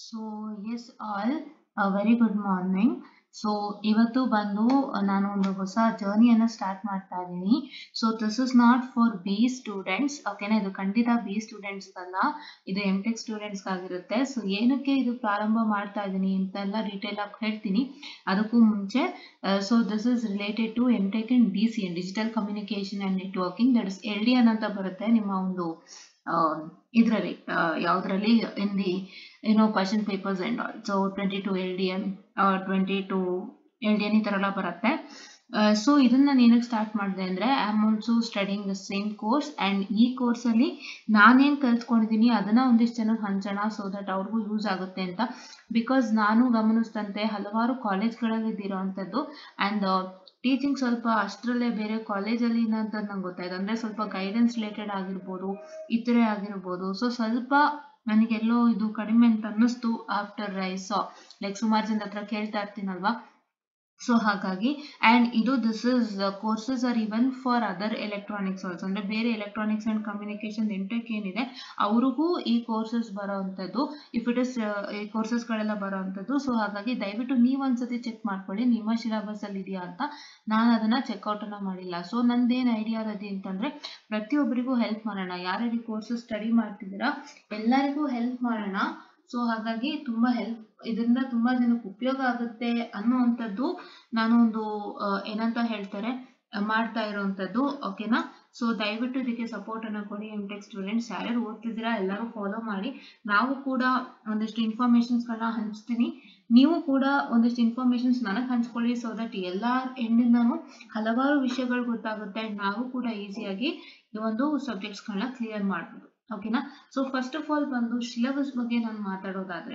So yes, all a very good morning. So ಇವತ್ತು ಬಂದು ನಾನು ಒಂದು ಹೊಸ ಜರ್ನಿಯನ್ನು ಸ್ಟಾರ್ಟ್ ಮಾಡ್ತಾ ಇದ್ದೀನಿ. So this is not for B students, ಓಕೆನಾ. ಇದು ಖಂಡಿತ ಬಿ ಸ್ಟೂಡೆಂಟ್ಸ್ ಅಲ್ಲ, ಇದು ಎಮ್ ಟೆಕ್ ಸ್ಟೂಡೆಂಟ್ಸ್ ಆಗಿರುತ್ತೆ. ಸೊ ಏನಕ್ಕೆ ಇದು ಪ್ರಾರಂಭ ಮಾಡ್ತಾ ಇದ್ದೀನಿ ಅಂತೆಲ್ಲ ಡೀಟೇಲ್ ಆಗಿ ಹೇಳ್ತೀನಿ. ಅದಕ್ಕೂ ಮುಂಚೆ so this is related to M tech and DCN, digital communication and networking, that is LDN ಅಂತ ಬರುತ್ತೆ ನಿಮ್ಮ ಒಂದು ಇದರಲ್ಲಿ ಯಾವುದರಲ್ಲಿ in the question papers and all. So 22 LDN or 22 LDN ಈ ತರ ಎಲ್ಲ ಬರುತ್ತೆ. ಸೊ ಇದನ್ನ ನಾನು ಏನಕ್ಕೆ ಸ್ಟಾರ್ಟ್ ಮಾಡಿದೆ ಅಂದರೆ I am also studying the same course and ಈ ಕೋರ್ಸಲ್ಲಿ ನಾನೇನು ಕಲ್ತ್ಕೊಂಡಿದ್ದೀನಿ ಅದನ್ನು ಒಂದಿಷ್ಟು ಜನಕ್ಕೆ ಹಂಚೋಣ, ಸೊ ದಟ್ ಅವ್ರಿಗೂ ಯೂಸ್ ಆಗುತ್ತೆ ಅಂತ. ಬಿಕಾಸ್ ನಾನು ಗಮನಿಸಿದಂತೆ ಹಲವಾರು ಕಾಲೇಜ್ಗಳಲ್ಲಿ ಇದ್ದಿರೋವಂಥದ್ದು ಆ್ಯಂಡ್ ಟೀಚಿಂಗ್ ಸ್ವಲ್ಪ ಅಷ್ಟರಲ್ಲೇ ಬೇರೆ ಕಾಲೇಜಲ್ಲಿ ಏನಂತ ನಂಗೆ ಗೊತ್ತಾಯ್ತು. ಅಂದರೆ ಸ್ವಲ್ಪ ಗೈಡೆನ್ಸ್ ರಿಲೇಟೆಡ್ ಆಗಿರ್ಬೋದು, ಇತರೆ ಆಗಿರ್ಬೋದು. ಸೊ ಸ್ವಲ್ಪ ನನಗೆಲ್ಲೋ ಇದು ಕಡಿಮೆ ಅಂತ ಅನ್ನಿಸ್ತು ಆಫ್ಟರ್ ಐ ಸಾ, ಲೈಕ್ ಸುಮಾರು ಜನದ ಹತ್ರ ಕೇಳ್ತಾ ಇರ್ತೀನಲ್ವಾ. ಸೊ ಹಾಗಾಗಿ ಆ್ಯಂಡ್ ಇದು this is courses are even for other electronics also, ಅಂದರೆ ಬೇರೆ ಎಲೆಕ್ಟ್ರಾನಿಕ್ಸ್ ಆ್ಯಂಡ್ ಕಮ್ಯುನಿಕೇಶನ್ ಎಂಟೆಕ್ ಏನಿದೆ ಅವ್ರಿಗೂ ಈ ಕೋರ್ಸಸ್ ಬರೋವಂಥದ್ದು, ಇಫ್ ಇಟ್ ಇಸ್ ಈ ಕೋರ್ಸಸ್ಗಳೆಲ್ಲ ಬರೋವಂಥದ್ದು. ಸೊ ಹಾಗಾಗಿ ದಯವಿಟ್ಟು ನೀವು ಒಂದ್ಸತಿ ಚೆಕ್ ಮಾಡ್ಕೊಳ್ಳಿ ನಿಮ್ಮ ಸಿಲೆಬಸ್ಸಲ್ಲಿ ಇದೆಯಾ ಅಂತ. ನಾನು ಅದನ್ನು ಚೆಕ್ಔಟನ್ನು ಮಾಡಿಲ್ಲ. ಸೊ ನಂದೇನು ಐಡಿಯಾ ಇದೆ ಅಂತಂದರೆ ಪ್ರತಿಯೊಬ್ಬರಿಗೂ ಹೆಲ್ಪ್ ಮಾಡೋಣ, ಯಾರ್ಯಾರು ಕೋರ್ಸಸ್ ಸ್ಟಡಿ ಮಾಡ್ತಿದ್ದೀರಾ ಎಲ್ಲರಿಗೂ ಹೆಲ್ಪ್ ಮಾಡೋಣ. ಸೊ ಹಾಗಾಗಿ ತುಂಬ ಹೆಲ್ಪ್, ಇದರಿಂದ ತುಂಬ ಜನಕ್ಕೆ ಉಪಯೋಗ ಆಗುತ್ತೆ ಅನ್ನುವಂಥದ್ದು ನಾನು ಒಂದು ಏನಂತ ಹೇಳ್ತಾರೆ ಮಾಡ್ತಾ ಇರೋವಂಥದ್ದು, ಓಕೆನಾ. ಸೊ ದಯವಿಟ್ಟು ಇದಕ್ಕೆ ಸಪೋರ್ಟನ್ನು ಕೊಡಿ. ಎಮ್ ಟೆಕ್ ಸ್ಟೂಡೆಂಟ್ಸ್ ಯಾರ್ಯಾರು ಓದ್ತಿದ್ದೀರಾ ಎಲ್ಲರೂ ಫಾಲೋ ಮಾಡಿ. ನಾವು ಕೂಡ ಒಂದಿಷ್ಟು ಇನ್ಫಾರ್ಮೇಷನ್ಸ್ಗಳನ್ನ ಹಂಚ್ತೀನಿ, ನೀವು ಕೂಡ ಒಂದಿಷ್ಟು ಇನ್ಫಾರ್ಮೇಷನ್ಸ್ ನನಗೆ ಹಂಚ್ಕೊಳ್ಳಿ. ಸೊ ದಟ್ ಎಲ್ಲ ಎಂಡಿಂದನೂ ಹಲವಾರು ವಿಷಯಗಳು ಗೊತ್ತಾಗುತ್ತೆ ಆ್ಯಂಡ್ ನಾವು ಕೂಡ ಈಸಿಯಾಗಿ ಈ ಒಂದು ಸಬ್ಜೆಕ್ಟ್ಸ್ಗಳನ್ನ ಕ್ಲಿಯರ್ ಮಾಡ್ಬೋದು, ಓಕೆನಾ. ಸೊ ಫಸ್ಟ್ ಆಫ್ ಆಲ್ ಬಂದು ಸಿಲೆಬಸ್ ಬಗ್ಗೆ ನಾನು ಮಾತಾಡೋದಾದರೆ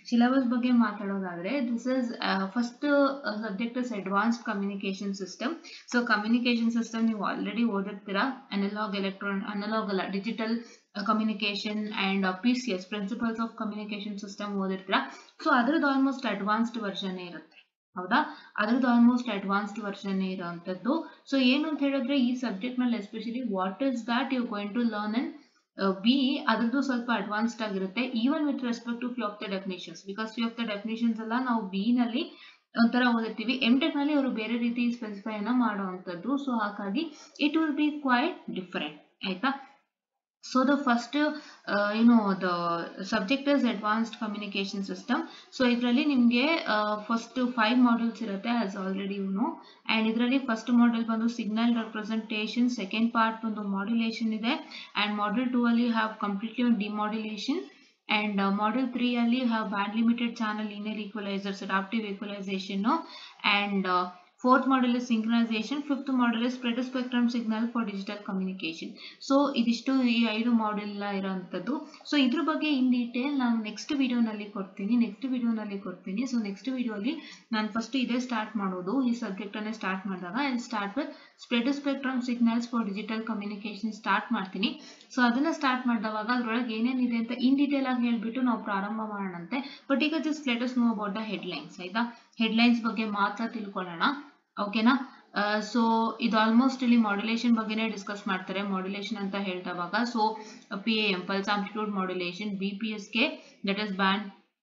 this is first subject is advanced communication system. So communication system ನೀವು ಆಲ್ರೆಡಿ ಓದಿರ್ತೀರಾ, ಅನಲಾಗ್ ಅಲ್ಲ digital communication and PCS, principles of communication system ಓದಿರ್ತೀರಾ. ಸೊ ಅದ್ರದ್ದು ಆಲ್ಮೋಸ್ಟ್ ಅಡ್ವಾನ್ಸ್ಡ್ ವರ್ಷನ್ನೇ ಇರುತ್ತೆ, ಹೌದಾ. ಅದ್ರದ್ದು ಆಲ್ಮೋಸ್ಟ್ ಅಡ್ವಾನ್ಸ್ಡ್ ವರ್ಷನ್ನೇ ಇರೋವಂಥದ್ದು. ಸೊ ಏನು ಅಂತ ಹೇಳಿದ್ರೆ ಈ ಸಬ್ಜೆಕ್ಟ್ನಲ್ಲಿ especially what is that you going to learn and B ಅದ್ರದ್ದು ಸ್ವಲ್ಪ ಅಡ್ವಾನ್ಸ್ಡ್ ಆಗಿರುತ್ತೆ, even with respect to few of the definitions. Because few of the definitions ಎಲ್ಲ ನಾವು ಬಿನಲ್ಲಿ ಒಂಥರ ಓದಿರ್ತೀವಿ, ಎಮ್ ಟೆಕ್ನಲ್ಲಿ ಅವರು ಬೇರೆ ರೀತಿ ಸ್ಪೆಸಿಫೈನ ಮಾಡೋವಂಥದ್ದು. ಸೊ ಹಾಗಾಗಿ it will be quite different, ಆಯ್ತಾ. So the first the subject is advanced communication system. So ಇದರಲ್ಲಿ ನಿಮಗೆ ಫಸ್ಟ್ 5 ಮಾಡ್ಯೂಲ್ಸ್ ಇರುತ್ತೆ as already you know. And ಇದರಲ್ಲಿ ಫಸ್ಟ್ ಮಾಡ್ಯೂಲ್ ಬಂದು ಸಿಗ್ನಲ್ ರೆಪ್ರೆಸೆಂಟೇಷನ್, ಸೆಕೆಂಡ್ ಪಾರ್ಟ್ ಬಂದು ಮಾಡ್ಯುಲೇಷನ್ ಇದೆ, ಆ್ಯಂಡ್ ಮಾಡ್ಯೂಲ್ 2 ಅಲ್ಲಿ have completely demodulation, and module 3 ಅಲ್ಲಿ have band limited channel linear equalisers, adaptive equalisation, and fourth model is synchronization, fifth model is spread spectrum signal for digital communication. So ಇದಿಷ್ಟು ಈ 5 module ಇರೋವಂಥದ್ದು. So ಇದ್ರ ಬಗ್ಗೆ in detail ನಾನು next ವಿಡಿಯೋನಲ್ಲಿ ಕೊಡ್ತೀನಿ. So next ವಿಡಿಯೋಲಿ ನಾನು ಫಸ್ಟ್ ಇದೇ ಸ್ಟಾರ್ಟ್ ಮಾಡೋದು, ಈ ಸಬ್ಜೆಕ್ಟನ್ನೇ ಸ್ಟಾರ್ಟ್ ಮಾಡಿದಾಗ I start with spread spectrum signals for digital communication start ಮಾಡ್ತೀನಿ. ಸೊ ಅದನ್ನು ಸ್ಟಾರ್ಟ್ ಮಾಡಿದವಾಗ ಅದರೊಳಗೆ ಏನೇನಿದೆ ಅಂತ ಇನ್ ಡೀಟೇಲ್ ಆಗಿ ಹೇಳ್ಬಿಟ್ಟು ನಾವು ಪ್ರಾರಂಭ ಮಾಡೋಣಂತೆ. ಬಟ್ ಈಗ just let us know about the headlines, ಆಯ್ತಾ. ಹೆಡ್ಲೈನ್ಸ್ ಬಗ್ಗೆ ಮಾತ್ರ ತಿಳ್ಕೊಳ್ಳೋಣ, ಓಕೆನಾ. ಸೊ ಇದು ಆಲ್ಮೋಸ್ಟ್ ಇಲ್ಲಿ ಮಾಡ್ಯುಲೇಷನ್ ಬಗ್ಗೆನೇ ಡಿಸ್ಕಸ್ ಮಾಡ್ತಾರೆ. ಮಾಡ್ಯುಲೇಷನ್ ಅಂತ ಹೇಳ್ತಾವಾಗ so PAM pulse amplitude modulation, BPSK that is band,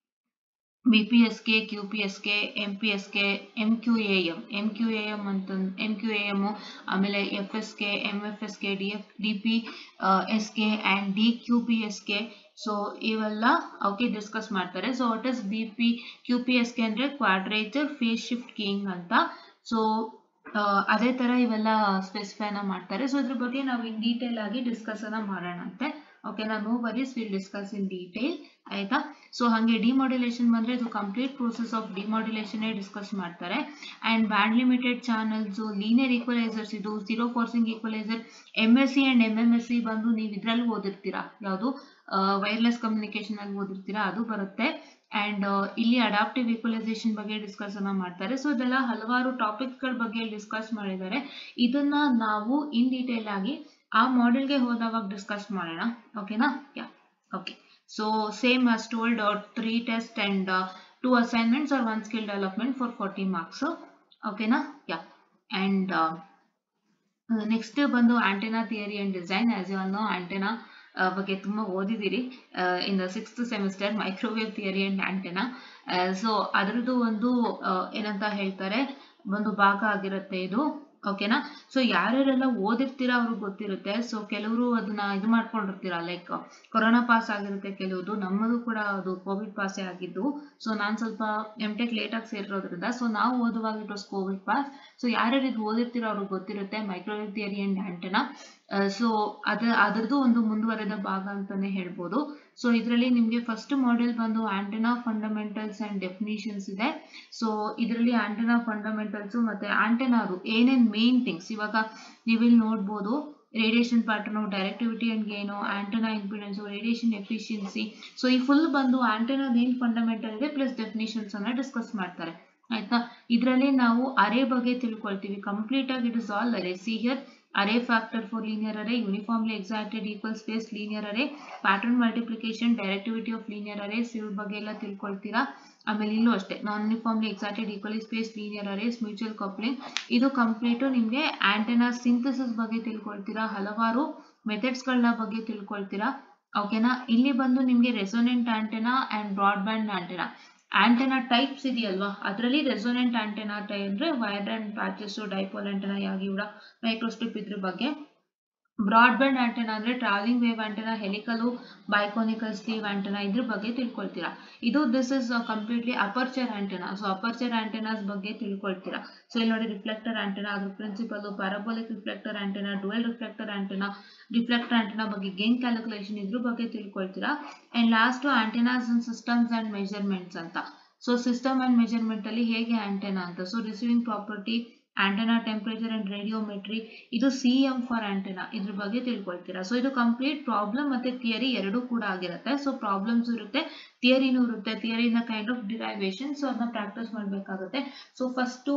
BPSK, QPSK, MPSK, MQAM ಅಂತ MQAM, ಆಮೇಲೆ FSK, MFSK, DPSK and DQPSK. So ಇವೆಲ್ಲ ಓಕೆ ಡಿಸ್ಕಸ್ ಮಾಡ್ತಾರೆ. ಸೊ ವಾಟ್ ಇಸ್ QPSK ಅಂದರೆ ಕ್ವಾಡ್ರೇಚರ್ ಫೇಸ್ ಶಿಫ್ಟ್ ಕೀಯಿಂಗ್ ಅಂತ. So ಅದೇ ಥರ ಇವೆಲ್ಲ ಸ್ಪೆಸಿಫೈನ ಮಾಡ್ತಾರೆ. ಸೊ ಇದ್ರ ಬಗ್ಗೆ ನಾವು ಇನ್ ಡೀಟೇಲ್ ಆಗಿ ಡಿಸ್ಕಸ್ ಅನ್ನ ಮಾಡೋಣಂತೆ, ಓಕೆನಾ. No worries, will discuss in detail, ಆಯ್ತಾ. ಸೊ ಹಾಗೆ ಡಿಮಾಡ್ಯುಲೇಷನ್ ಬಂದರೆ ಇದು ಕಂಪ್ಲೀಟ್ ಪ್ರೋಸೆಸ್ ಆಫ್ ಡಿಮಾಡ್ಯುಲೇಷನ್ನೇ ಡಿಸ್ಕಸ್ ಮಾಡ್ತಾರೆ. And band limited channels, linear equalizers, ಇದು zero forcing equalizer, MSc and MMSc ಬಂದು ನೀವು ಇದರಲ್ಲಿ ಓದಿರ್ತೀರಾ, ಯಾವುದು ವೈರ್ಲೆಸ್ ಕಮ್ಯುನಿಕೇಶನ್ ಅಲ್ಲಿ ಓದಿರ್ತೀರಾ, ಅದು ಬರುತ್ತೆ. ಆ್ಯಂಡ್ ಇಲ್ಲಿ ಅಡಾಪ್ಟಿವ್ ಈಕ್ವಲೈಸೇಷನ್ ಬಗ್ಗೆ ಡಿಸ್ಕಸ್ ಅನ್ನ ಮಾಡ್ತಾರೆ. ಸೊ ಇದೆಲ್ಲ ಹಲವಾರು ಟಾಪಿಕ್ಸ್ಗಳ ಬಗ್ಗೆ ಡಿಸ್ಕಸ್ ಮಾಡಿದ್ದಾರೆ. ಇದನ್ನ ನಾವು ಇನ್ ಡೀಟೇಲ್ ಆಗಿ ಆ ಮಾಡೆಲ್ಗೆ ಹೋದವಾಗ ಡಿಸ್ಕಸ್ ಮಾಡೋಣ, ಓಕೆನಾ. Yeah okay. So same as told 3 test and 2 assignments or 1 skill development for 40 marks, ಓಕೆನಾ. ಯಾ ಆ್ಯಂಡ್ ನೆಕ್ಸ್ಟ್ ಬಂದು antenna theory and design. As you all know antenna ಬಗ್ಗೆ ತುಂಬಾ ಓದಿದಿರಿ in the 6th semester, microwave theory and antenna. So ಅದರದ್ದು ಒಂದು ಏನಂತ ಹೇಳ್ತಾರೆ, ಒಂದು ಭಾಗ ಆಗಿರುತ್ತೆ ಇದು. ಓಕೆನಾ. ಸೊ ಯಾರ್ಯಾರೆಲ್ಲ ಓದಿರ್ತೀರಾ ಅವ್ರಿಗೆ ಗೊತ್ತಿರುತ್ತೆ. ಸೊ ಕೆಲವರು ಅದನ್ನ ಇದು ಮಾಡ್ಕೊಂಡಿರ್ತೀರಾ, ಲೈಕ್ ಕೊರೋನಾ ಪಾಸ್ ಆಗಿರುತ್ತೆ ಕೆಲವುದು. ನಮ್ಮದು ಕೂಡ ಅದು ಕೋವಿಡ್ ಪಾಸೇ ಆಗಿದ್ದು. ಸೊ ನಾನು ಸ್ವಲ್ಪ ಎಮ್.ಟೆಕ್ ಲೇಟಾಗಿ ಸೇರಿರೋದ್ರಿಂದ ಸೊ ನಾವು ಓದುವಾಗ it was COVID pass. So ಯಾರ್ಯಾರು ಇದು ಓದಿರ್ತೀರೋ ಅವ್ರಿಗೆ ಗೊತ್ತಿರುತ್ತೆ microwave theory and antenna. So ಅದರದ್ದು ಒಂದು ಮುಂದುವರೆದ ಭಾಗ ಅಂತಾನೆ ಹೇಳ್ಬೋದು. ಸೊ ಇದರಲ್ಲಿ ನಿಮಗೆ ಫಸ್ಟ್ ಮಾಡ್ಯೂಲ್ ಬಂದು ಆಂಟೆನಾ ಫಂಡಮೆಂಟಲ್ಸ್ ಅಂಡ್ ಡೆಫಿನಿಷನ್ಸ್ ಇದೆ. ಸೊ ಇದರಲ್ಲಿ ಆಂಟೆನಾ ಫಂಡಮೆಂಟಲ್ಸ್ ಮತ್ತೆ ಆಂಟೆನಾರು ಏನೇನ್ ಮೇನ್ ಥಿಂಗ್ಸ್ ಇವಾಗ ನೀವಿಲ್ಲಿ ನೋಡ್ಬೋದು. Radiation pattern, directivity and gain, antenna impedance, radiation efficiency. So ಈ ಫುಲ್ ಬಂದು ಆಂಟೆನಾದ ಏನ್ ಫಂಡಮೆಂಟಲ್ ಇದೆ ಪ್ಲಸ್ ಡೆಫಿನಿಷನ್ಸ್ ಅನ್ನ ಡಿಸ್ಕಸ್ ಮಾಡ್ತಾರೆ. ಆಯ್ತಾ. ಇದರಲ್ಲಿ ನಾವು ಅರೇ ಬಗ್ಗೆ ತಿಳ್ಕೊಳ್ತೀವಿ ಕಂಪ್ಲೀಟ್ ಆಗಿ. It is all array. See here, array factor for linear array, uniformly exacted equal space linear array, pattern multiplication, directivity of linear arrays ಇವ್ರ ಬಗ್ಗೆ ಎಲ್ಲ ತಿಳ್ಕೊಳ್ತೀರಾ. ಆಮೇಲೆ ಇಲ್ಲೂ ಅಷ್ಟೇ non uniformly excited equally space linear arrays, mutual coupling. ಇದು complete ನಿಮಗೆ antenna synthesis ಬಗ್ಗೆ ತಿಳ್ಕೊಳ್ತೀರಾ, ಹಲವಾರು ಮೆಥಡ್ಸ್ ಗಳನ್ನ ಬಗ್ಗೆ ತಿಳ್ಕೊಳ್ತೀರಾ. ಓಕೆನಾ. ಇಲ್ಲಿ ಬಂದು ನಿಮಗೆ resonant antenna and broad band antenna. Antenna types ಇದೆಯಲ್ವಾ, ಅದರಲ್ಲಿ ರೆಸೋನೆಂಟ್ ಆಂಟೆನಾ ಅಂದ್ರೆ wide and patches, dipole antenna, ಯಾಗಿವ್ರ, ಮೈಕ್ರೋಸ್ಟ್ರಿಪ್ ಇದ್ರ ಬಗ್ಗೆ. ಬ್ರಾಡ್ ಬ್ಯಾಂಡ್ ಆಂಟೆನಾ ಅಂದ್ರೆ travelling wave antenna, helical, biconical sleeve antenna ಇದ್ರ ಬಗ್ಗೆ ತಿಳ್ಕೊಳ್ತೀರಾ. ಇದು this is completely aperture antenna. So aperture antennas ಬಗ್ಗೆ ತಿಳ್ಕೊಳ್ತೀರಾ. ಸೊ ಇಲ್ಲಿ ನೋಡಿ ರಿಫ್ಲೆಕ್ಟರ್ ಆಂಟೆನಾ, ಅದ್ರ principle, parabolic reflector antenna, dual reflector antenna, reflector antenna ಬಗ್ಗೆ ಗೇನ್ ಕ್ಯಾಲ್ಕುಲೇಷನ್ ಇದ್ರ ಬಗ್ಗೆ ತಿಳ್ಕೊಳ್ತೀರಾ. And last antennas and systems and measurements ಅಂತ. ಸೊ ಸಿಸ್ಟಮ್ ಅಂಡ್ ಮೆಜರ್ಮೆಂಟ್ ಅಲ್ಲಿ ಹೇಗೆ ಆಂಟೆನಾ ಅಂತ. So receiving property, antenna temperature and radiometry, ಇದು CM ಫಾರ್ ಆಂಟೆನಾ, ಇದ್ರ ಬಗ್ಗೆ ತಿಳ್ಕೊಳ್ತೀರಾ. ಸೊ ಇದು ಕಂಪ್ಲೀಟ್ ಪ್ರಾಬ್ಲಮ್ ಮತ್ತೆ ಥಿಯರಿ ಎರಡೂ ಕೂಡ ಆಗಿರುತ್ತೆ. ಸೊ ಪ್ರಾಬ್ಲಮ್ಸ್ ಇರುತ್ತೆ, ಥಿಯರಿನೂ ಇರುತ್ತೆ. ಥಿಯರಿನ ಕೈಂಡ್ ಆಫ್ ಡಿರೈವೇಶನ್. ಸೊ ಅದನ್ನ ಪ್ರಾಕ್ಟೀಸ್ ಮಾಡ್ಬೇಕಾಗುತ್ತೆ. ಸೊ ಫಸ್ಟು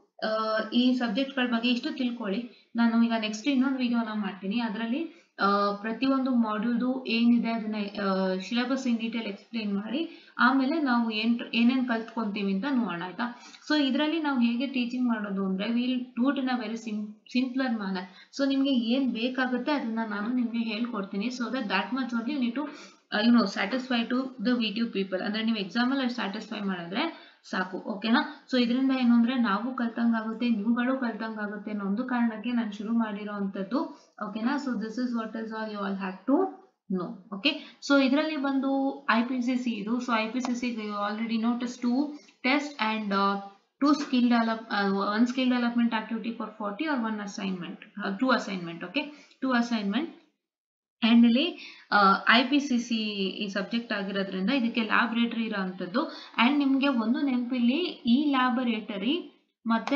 ಈ ಸಬ್ಜೆಕ್ಟ್ ಗಳ ಬಗ್ಗೆ ಇಷ್ಟು ತಿಳ್ಕೊಳ್ಳಿ. ನಾನು ಈಗ ನೆಕ್ಸ್ಟ್ ಇನ್ನೊಂದು ವಿಡಿಯೋನ ಮಾಡ್ತೀನಿ. ಅದರಲ್ಲಿ ಪ್ರತಿಯೊಂದು ಮಾಡ್ಯೂಲ್ದು ಏನಿದೆ ಅದನ್ನ ಸಿಲೆಬಸ್ ಇನ್ ಡೀಟೇಲ್ ಎಕ್ಸ್ಪ್ಲೇನ್ ಮಾಡಿ ಆಮೇಲೆ ನಾವು ಏನೇನ್ ಕಲ್ತ್ಕೊಂತೀವಿ ಅಂತ ನೋಡೋಣ. ಆಯ್ತಾ. ಸೊ ಇದರಲ್ಲಿ ನಾವು ಹೇಗೆ ಟೀಚಿಂಗ್ ಮಾಡೋದು ಅಂದ್ರೆ will do it in a very simpler manner. So ನಿಮ್ಗೆ ಏನ್ ಬೇಕಾಗುತ್ತೆ ಅದನ್ನ ನಾನು ನಿಮ್ಗೆ ಹೇಳ್ಕೊಡ್ತೀನಿ. So that much only need to satisfy to the video people. ಅಂದ್ರೆ ನೀವು ಎಕ್ಸಾಮ್ ಅಲ್ಲಿ ಸ್ಯಾಟಿಸ್ಫೈ ಮಾಡಿದ್ರೆ ಸಾಕು. ಓಕೆನಾ. ಸೊ ಇದರಿಂದ ಏನು ಅಂದ್ರೆ ನಾವು ಕಲ್ತಂಗಾಗುತ್ತೆ, ನೀವುಗಳು ಕಲ್ತಂಗಾಗುತ್ತೆ ಅನ್ನೋ ಒಂದು ಕಾರಣಕ್ಕೆ ನಾನು ಶುರು ಮಾಡಿರೋ ಅಂತದ್ದು. ಓಕೆನಾ. So this is what is all you all have to know. Okay. So ಇದರಲ್ಲಿ ಬಂದು IPCC ಇದು. So IPCC you already notice 2 test and 2 skill develop 1 skill development activity for 40 or 1 assignment, 2 assignment. Okay, 2 assignment. And ಇಲ್ಲಿ IPCC ಈ subject ಆಗಿರೋದ್ರಿಂದ ಇದಕ್ಕೆ laboratory ಇರೋಂಥದ್ದು. And ನಿಮ್ಗೆ ಒಂದು ನೆನಪಿಲ್ಲಿ, ಈ ಲ್ಯಾಬೊರೇಟರಿ ಮತ್ತೆ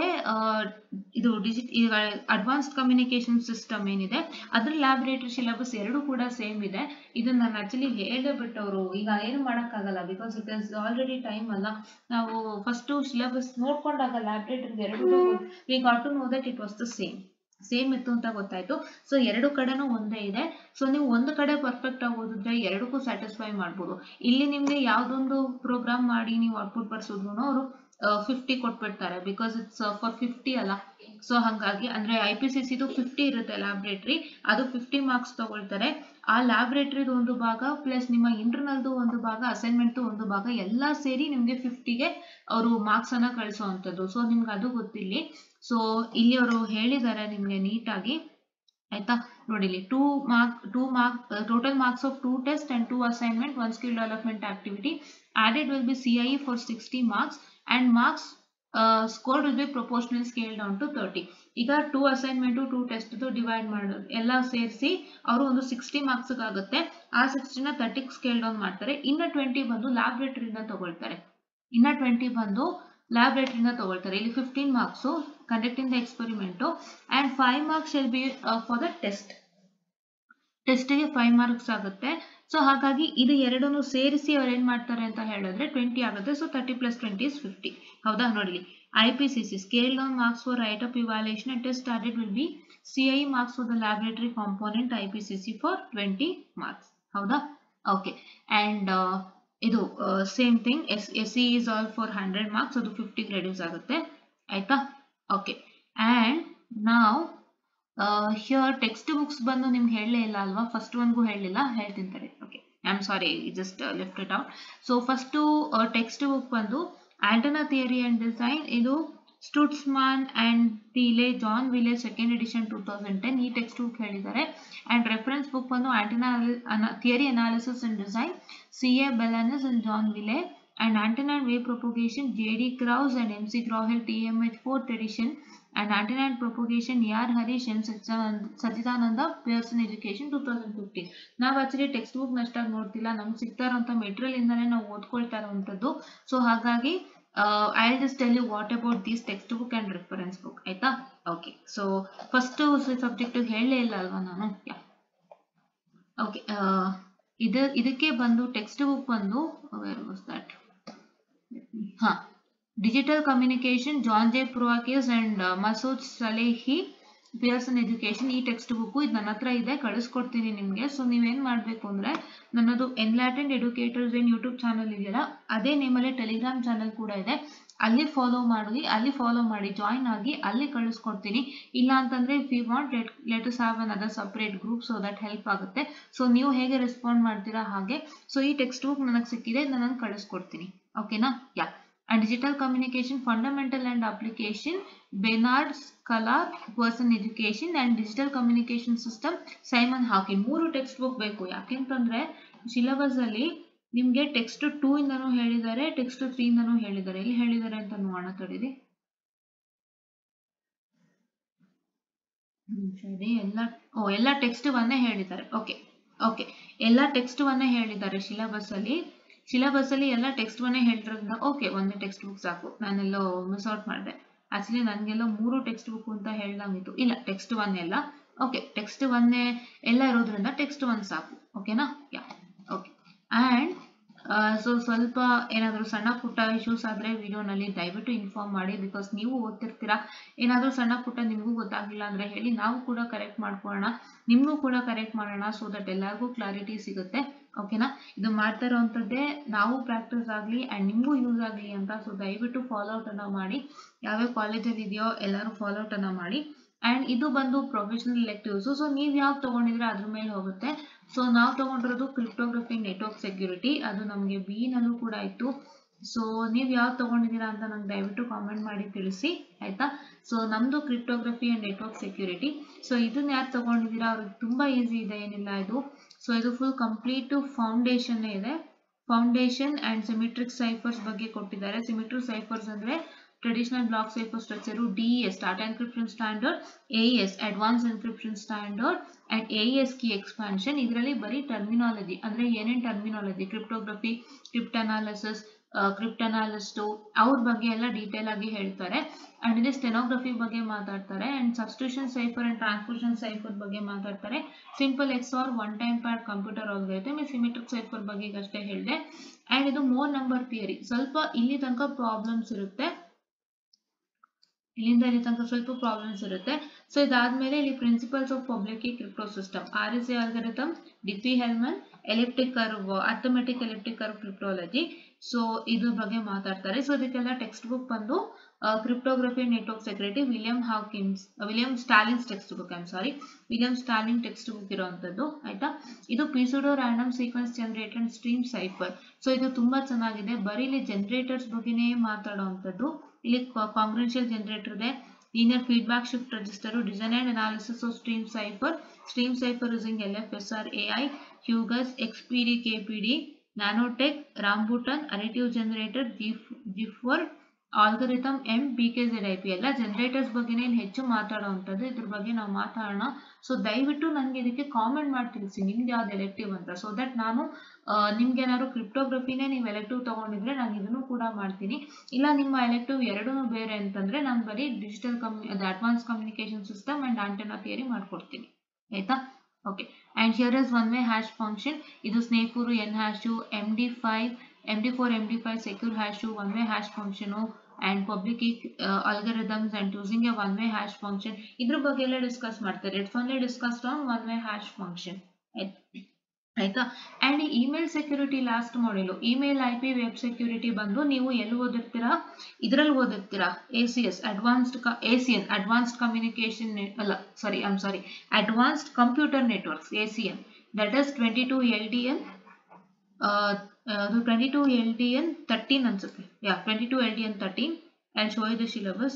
ಇದು ಈಗ ಅಡ್ವಾನ್ಸ್ಡ್ ಕಮ್ಯುನಿಕೇಶನ್ ಸಿಸ್ಟಮ್ ಏನಿದೆ ಅದ್ರ ಲ್ಯಾಬೊರೇಟರಿ ಸಿಲೆಬಸ್ ಎರಡು ಕೂಡ ಸೇಮ್ ಇದೆ. ಇದನ್ನ ನಾನು ಆಕ್ಚುಲಿ ಹೇಳಿಬಿಟ್ಟವರು ಈಗ ಏನು ಮಾಡೋಕ್ಕಾಗಲ್ಲ, because it is already time ಅಲ್ಲ. ನಾವು ಫಸ್ಟ್ ಸಿಲೆಬಸ್ ನೋಡ್ಕೊಂಡಾಗ ಲ್ಯಾಬೊರೇಟರಿ ಎರಡು we got to know that it was the same ಇತ್ತು ಅಂತ ಗೊತ್ತಾಯ್ತು. ಸೊ ಎರಡು ಕಡೆನೂ ಒಂದೇ ಇದೆ. ಸೊ ನೀವು ಒಂದು ಕಡೆ ಪರ್ಫೆಕ್ಟ್ ಆಗಿ ಓದಿದ್ರೆ ಎರಡಕ್ಕೂ ಸ್ಯಾಟಿಸ್ಫೈ ಮಾಡ್ಬೋದು. ಇಲ್ಲಿ ನಿಮ್ಗೆ ಯಾವ್ದೊಂದು ಪ್ರೋಗ್ರಾಮ್ ಮಾಡಿ ನೀವು ಔಟ್ಪುಟ್ ಬರ್ಸಿದ್ರು ಅವರು 50 ಕೊಟ್ಬಿಡ್ತಾರೆ, ಬಿಕಾಸ್ ಇಟ್ಸ್ ಫಾರ್ 50 ಅಲ್ಲ. ಸೊ ಹಾಗಾಗಿ ಅಂದ್ರೆ IPCC 50 ಇರುತ್ತೆ ಲ್ಯಾಬೊರೇಟರಿ, ಅದು 50 ಮಾರ್ಕ್ಸ್ ತಗೊಳ್ತಾರೆ. ಆ ಲ್ಯಾಬೊರೇಟರಿದು ಒಂದು ಭಾಗ ಪ್ಲಸ್ ನಿಮ್ಮ ಇಂಟರ್ನಲ್ದು ಒಂದು ಭಾಗ, ಅಸೈನ್ಮೆಂಟ್ ಒಂದು ಭಾಗ ಎಲ್ಲ ಸೇರಿ ನಿಮ್ಗೆ 50ಗೆ ಅವರು ಮಾರ್ಕ್ಸ್ ಅನ್ನ ಕಳಿಸುವಂತದ್ದು. ಸೊ ನಿಮ್ಗೆ ಅದು ಗೊತ್ತಿಲ್ಲಿ. ಸೊ ಇಲ್ಲಿ ಅವರು ಹೇಳಿದ್ದಾರೆ ನಿಮ್ಗೆ ನೀಟಾಗಿ. ಆಯ್ತಾ. ನೋಡಿಲಿ, 2 mark total marks of 2 tests and 2 assignment, 1 skill development activity. Added will be CIE for 60 marks and marks scored will be proportionally scaled down to 30. ಈಗ 2 assignment 2 test ಡಿವೈಡ್ ಮಾಡೋದು ಎಲ್ಲ ಸೇರಿಸಿ ಅವರು ಒಂದು 60 ಮಾರ್ಕ್ಸ್ ಆಗುತ್ತೆ. ಆ 60ನ 30 ಸ್ಕೇಲ್ ಡೌನ್ ಮಾಡ್ತಾರೆ. ಇನ್ನ 20 ಬಂದು ಲ್ಯಾಬೊರೇಟರಿಯಿಂದ ತಗೊಳ್ತಾರೆ. ಇಲ್ಲಿ 15 marks conducting the experiment and 5 marks shall be for the test. ಟೆಸ್ಟ್ಗೆ 5 ಮಾರ್ಕ್ಸ್ ಆಗುತ್ತೆ. ಸೊ ಹಾಗಾಗಿ ಇದು ಎರಡನ್ನು ಸೇರಿಸಿ ಅವ್ರು ಏನ್ ಮಾಡ್ತಾರೆ ಅಂತ ಹೇಳಿದ್ರೆ 20 ಆಗುತ್ತೆ. So 30 + 20 is 50. ಹೌದಾ. ನೋಡಿ, IPCC scale down marks for write up evaluation and test added will be CIE marks for the laboratory component, IPCC for 20 marks. ಹೌದಾ. ಓಕೆ. ಅಂಡ್ ಇದು same thing, SE is all for 100 marks, ಅದು 50 reduce ಆಗುತ್ತೆ. ಆಯ್ತಾ. Okay. And ನಾವು here text books ಬಂದು ನಿಮ್ಗೆ ಹೇಳಲೇ ಇಲ್ಲ ಅಲ್ವಾ, ಫಸ್ಟ್ ಒನ್ಗೂ ಹೇಳಲಿಲ್ಲ, ಹೇಳ್ತೀನಿ ತಡಿ. Okay, I am sorry, just left it out. So first text book ಬಂದು ಆಂಟೆನಾ ಥಿಯರಿ ಅಂಡ್ ಡಿಸೈನ್, ಇದು Stutzman and Thiele, John Wiley, second edition 2010, ಈ ಟೆಕ್ಸ್ಟ್ ಬುಕ್ ಹೇಳಿದ್ದಾರೆ. ಅಂಡ್ ರೆಫರೆನ್ಸ್ ಬುಕ್ ಬಂದು antenna theory analysis and design, CA Balanis and John Ville, and antenna and wave propagation, JD Krause and MC Grauhel, TMH 4th edition, and antenna and propagation, AR Harish and Sachidananda, Pearson Education 2015. ನಾವು actually text book ನಷ್ಟಾಗಿ ನೋಡ್ತಿಲ್ಲ, ನಮ್ಗೆ ಸಿಗ್ತಾ ಇರೋಂಥ material ಇಂದಾನೆ ನಾವು ಓದ್ಕೊಳ್ತಾ ಇರೋವಂಥದ್ದು. So ಹಾಗಾಗಿ I'll just tell you what about these text book and reference book, ಆಯ್ತಾ? ಓಕೆ, ಸೊ ಫಸ್ಟ್ ಸಬ್ಜೆಕ್ಟ್ ಹೇಳಲೇ ಇಲ್ಲ ಅಲ್ವಾ ನಾನು. ಓಕೆ, ಇದಕ್ಕೆ ಬಂದು ಟೆಕ್ಸ್ಟ್ ಬುಕ್ ಬಂದು where was that? Digital communication, John J Proakis and Masoud Salehi, Pearson Education, ಈ text book ಇದು ನನ್ನ ಹತ್ರ ಇದೆ, ಕಳಿಸ್ಕೊಡ್ತೀನಿ ನಿಮಗೆ. ಸೊ ನೀವೇನು ಮಾಡಬೇಕು ಅಂದರೆ, ನನ್ನದು ಎನ್ಲೈಟೆಂಡ್ ಎಡ್ಯುಕೇಟರ್ಸ್ ಏನು ಯೂಟ್ಯೂಬ್ ಚಾನಲ್ ಇದೆಯಲ್ಲ, ಅದೇ ನೇಮಲ್ಲಿ ಟೆಲಿಗ್ರಾಮ್ ಚಾನಲ್ ಕೂಡ ಇದೆ, ಅಲ್ಲಿ ಫಾಲೋ ಮಾಡಿ ಜಾಯಿನ್ ಆಗಿ ಅಲ್ಲಿ ಕಳಿಸ್ಕೊಡ್ತೀನಿ. ಇಲ್ಲ ಅಂತಂದರೆ if you want let us have another separate group, so that help ಆಗುತ್ತೆ. ಸೊ ನೀವು ಹೇಗೆ ರೆಸ್ಪಾಂಡ್ ಮಾಡ್ತೀರಾ ಹಾಗೆ. ಸೊ ಈ ಟೆಕ್ಸ್ಟ್ ಬುಕ್ ನನಗೆ ಸಿಕ್ಕಿದೆ, ನಾನು ಕಳಿಸ್ಕೊಡ್ತೀನಿ. ಓಕೆನಾ? Yeah. And digital communication, fundamental and application, Bernard Scala, Pearson Education, and digital communication system, Simon Hawking. 3 text book ಬೇಕು. ಯಾಕೆಂತಂದ್ರೆ ಸಿಲೆಬಸ್ ಅಲ್ಲಿ ನಿಮ್ಗೆ ಟೆಕ್ಸ್ಟ್ 2 ಇಂದನೂ ಹೇಳಿದ್ದಾರೆ, ಟೆಕ್ಸ್ಟ್ 3 ಇಂದನೂ ಹೇಳಿದ್ದಾರೆ. ಎಲ್ಲಿ ಹೇಳಿದ್ದಾರೆ ಅಂತ ನೋಡೋಣ ತಡೀರಿ. ಸರಿ, ಎಲ್ಲ ಟೆಕ್ಸ್ಟ್ ಒಂದೇ ಹೇಳಿದ್ದಾರೆ. ಓಕೆ, ಎಲ್ಲ ಟೆಕ್ಸ್ಟ್ ಒಂದೇ ಹೇಳಿದ್ದಾರೆ ಸಿಲೆಬಸ್ ಅಲ್ಲಿ ಎಲ್ಲ ಟೆಕ್ಸ್ಟ್ ಒನ್ನೇ ಹೇಳ್ತಿರೋದ್ರಿಂದ ಓಕೆ, ಒಂದೇ ಟೆಕ್ಸ್ಟ್ ಬುಕ್ ಸಾಕು. ನಾನೆಲ್ಲೋ ಮಿಸ್ ಔಟ್ ಮಾಡಿದೆ. ಆಕ್ಚುಲಿ ನನಗೆಲ್ಲ 3 ಟೆಕ್ಸ್ಟ್ ಬುಕ್ ಅಂತ ಹೇಳ್ದಂಗಿತ್ತು. ಇಲ್ಲ, ಟೆಕ್ಸ್ಟ್ ಒನ್ ಎಲ್ಲ ಓಕೆ, ಟೆಕ್ಸ್ಟ್ ಒನ್ನೇ ಎಲ್ಲ ಇರೋದ್ರಿಂದ ಟೆಕ್ಸ್ಟ್ 1 ಸಾಕು. ಓಕೆನಾ? ಯಾ. ಓಕೆ, ಆ್ಯಂಡ್ ಸೊ ಸ್ವಲ್ಪ ಏನಾದರೂ ಸಣ್ಣ ಪುಟ್ಟ ಇಶ್ಯೂಸ್ ಆದರೆ ವಿಡಿಯೋನಲ್ಲಿ ದಯವಿಟ್ಟು ಇನ್ಫಾರ್ಮ್ ಮಾಡಿ. ಬಿಕಾಸ್ ನೀವು ಓದ್ತಿರ್ತೀರಾ, ಏನಾದರೂ ಸಣ್ಣ ಪುಟ್ಟ ನಿಮಗೂ ಗೊತ್ತಾಗಲಿಲ್ಲ ಅಂದರೆ ಹೇಳಿ, ನಾವು ಕೂಡ ಕರೆಕ್ಟ್ ಮಾಡ್ಕೊಳ್ಳೋಣ, ನಿಮಗೂ ಕೂಡ ಕರೆಕ್ಟ್ ಮಾಡೋಣ. ಸೊ ದಟ್ ಎಲ್ಲರಿಗೂ ಕ್ಲಾರಿಟಿ ಸಿಗುತ್ತೆ. ಓಕೆನಾ? ಇದು ಮಾಡ್ತಾ ಇರೋವಂಥದ್ದೇ ನಾವು ಪ್ರಾಕ್ಟೀಸ್ ಆಗಲಿ ಆ್ಯಂಡ್ ನಿಮಗೂ ಯೂಸ್ ಆಗಲಿ ಅಂತ. ಸೊ ದಯವಿಟ್ಟು ಫಾಲೋಔಟನ್ನು ಮಾಡಿ, ಯಾವ್ಯಾವ ಕಾಲೇಜಲ್ಲಿ ಇದೆಯೋ ಎಲ್ಲರೂ ಫಾಲೋಔಟನ್ನು ಮಾಡಿ. ಆ್ಯಂಡ್ ಇದು ಬಂದು ಪ್ರೊಫೆಷನಲ್ ಎಲೆಕ್ಟಿವ್ಸು. ಸೊ ನೀವು ಯಾವ್ದು ತೊಗೊಂಡಿದ್ರೆ ಅದ್ರ ಮೇಲೆ ಹೋಗುತ್ತೆ. ಸೊ ನಾವು ತೊಗೊಂಡಿರೋದು ಕ್ರಿಪ್ಟೋಗ್ರಫಿ ನೆಟ್ವರ್ಕ್ ಸೆಕ್ಯೂರಿಟಿ, ಅದು ನಮಗೆ BE-ನಲ್ಲೂ ಕೂಡ ಇತ್ತು. ಸೊ ನೀವು ಯಾವ್ದು ತೊಗೊಂಡಿದ್ದೀರಾ ಅಂತ ನಂಗೆ ದಯವಿಟ್ಟು ಕಾಮೆಂಟ್ ಮಾಡಿ ತಿಳಿಸಿ, ಆಯಿತಾ? ಸೊ ನಮ್ಮದು cryptography and network security. So ಇದನ್ನ ಯಾರು ತೊಗೊಂಡಿದ್ದೀರಾ ಅವ್ರಿಗೆ ತುಂಬ ಈಸಿ ಇದೆ, ಏನಿಲ್ಲ ಇದು. ಸೊ ಇದು ಫುಲ್ ಕಂಪ್ಲೀಟ್ ಫೌಂಡೇಶನ್ ಇದೆ. ಫೌಂಡೇಶನ್ ಆ್ಯಂಡ್ ಸಿಮಿಟ್ರಿಕ್ ಸೈಫರ್ಸ್ ಬಗ್ಗೆ ಕೊಟ್ಟಿದ್ದಾರೆ. ಸಿಮಿಟ್ರಿಕ್ ಸೈಫರ್ಸ್ ಅಂದರೆ traditional block cipher structure, DES data encryption standard, AES advance encryption standard, and AES key expansion. ಇದರಲ್ಲಿ ಬರೀ ಟರ್ಮಿನಾಲಜಿ ಅಂದರೆ ಏನೇನು ಟರ್ಮಿನಾಲಜಿ, ಕ್ರಿಪ್ಟೋಗ್ರಫಿ, ಕ್ರಿಪ್ಟನಾಲಿಸ್ಟು ಅವ್ರ ಬಗ್ಗೆ ಎಲ್ಲ ಡೀಟೇಲ್ ಆಗಿ ಹೇಳ್ತಾರೆ. ಆ್ಯಂಡ್ ಇಲ್ಲಿ ಸ್ಟೆನೋಗ್ರಫಿ ಬಗ್ಗೆ ಮಾತಾಡ್ತಾರೆ. And substitution cipher and transmission cipher ಬಗ್ಗೆ ಮಾತಾಡ್ತಾರೆ. Simple XOR one time pad computer algorithm. ಈ ಸಿಮಿಟ್ರಿಕ್ ಸೈಫರ್ ಬಗ್ಗೆ ಈಗಷ್ಟೇ ಹೇಳಿದೆ. ಆ್ಯಂಡ್ ಇದು ಮೋರ್ ನಂಬರ್ ಥಿಯರಿ. ಸ್ವಲ್ಪ ಇಲ್ಲಿ ತನಕ ಪ್ರಾಬ್ಲಮ್ಸ್ ಇರುತ್ತೆ, ಇಲ್ಲಿಂದ ಇಲ್ಲಿ ತನಕ ಸ್ವಲ್ಪ ಪ್ರಾಬ್ಲಮ್ಸ್ ಇರುತ್ತೆ. ಸೊ ಇದಾದ್ಮೇಲೆ ಇಲ್ಲಿ principles of public key crypto system, RSA algorithm, Diffie Hellman, elliptic curve, arithmetic elliptic curve cryptology. So ಇದ್ರ ಬಗ್ಗೆ ಮಾತಾಡ್ತಾರೆ. ಸೊ ಇದಕ್ಕೆಲ್ಲ ಟೆಕ್ಸ್ಟ್ ಬುಕ್ ಬಂದು cryptography network security, William Stallings text book, William Stallings text book ಇರೋವಂಥದ್ದು, ಆಯ್ತಾ? ಇದು pseudo random sequence generator and stream cipher. So ಇದು ತುಂಬಾ ಚೆನ್ನಾಗಿದೆ. ಬರೀ ಇಲ್ಲಿ ಜನರೇಟರ್ಸ್ ಬಗ್ಗೆನೇ ಮಾತಾಡೋವಂಥದ್ದು. ಇಲ್ಲಿ ಕಾಂಗ್ರೆನ್ಷಿಯಲ್ ಜನರೇಟರ್ ಇದೆ, linear feedback shift register, design and analysis of stream cipher using LFSR, AI, HUGAS, XPD, KPD, Nanotech, Rambutan, additive generator, GIFWORD, algorithm, BKZIP ಎಲ್ಲ ಜನರೇಟರ್ಸ್ ಬಗ್ಗೆನೇ ಇಲ್ಲಿ ಹೆಚ್ಚು ಮಾತಾಡೋವಂಥದ್ದು. ಇದ್ರ ಬಗ್ಗೆ ನಾವು ಮಾತಾಡೋಣ. ಸೊ ದಯವಿಟ್ಟು ನನಗೆ ಇದಕ್ಕೆ ಕಾಮೆಂಟ್ ಮಾಡಿ ತಿಳಿಸಿ ನಿಮ್ದು ಯಾವ್ದು ಎಲೆಕ್ಟಿವ್ ಅಂತ. ಸೊ ದಟ್ ನಾನು ನಿಮ್ಗೆ ಏನಾದ್ರು ಕ್ರಿಪ್ಟೋಗ್ರಫಿನೇ ನೀವು ಎಲೆಕ್ಟಿವ್ ತೊಗೊಂಡಿದ್ರೆ ನಾನು ಇದನ್ನು ಕೂಡ ಮಾಡ್ತೀನಿ. ಇಲ್ಲ ನಿಮ್ಮ ಎಲೆಕ್ಟಿವ್ ಎರಡೂ ಬೇರೆ ಅಂತಂದರೆ ನಾನು ಬರೀ digital advance communication system and antenna theory ಮಾಡ್ಕೊಡ್ತೀನಿ, ಆಯಿತಾ? Okay, and here is one way hash function. ಇದು Snefru, NHashu, MD4 MD5 secure hash, one way hash function, and public key algorithms and using a one way hash function. Idra ಬಗ್ಗೆ ಎಲ್ಲ discuss ಮಾಡ್ತಾರೆ. It's only discussed on one way hash function. ಆಯ್ತಾ. And email security last module, email IP web security ಬಂದು ನೀವು ಎಲ್ಲಿ ಓದಿರ್ತೀರಾ, ಇದರಲ್ಲಿ ಓದಿರ್ತೀರಾ, ACS advanced communication ಅಲ್ಲ sorry advanced computer networks ACN, that is 22 LDN, ಅದು 22 LDN 13 ಅನ್ಸುತ್ತೆ, 22 LDN 13. I'll show you the syllabus.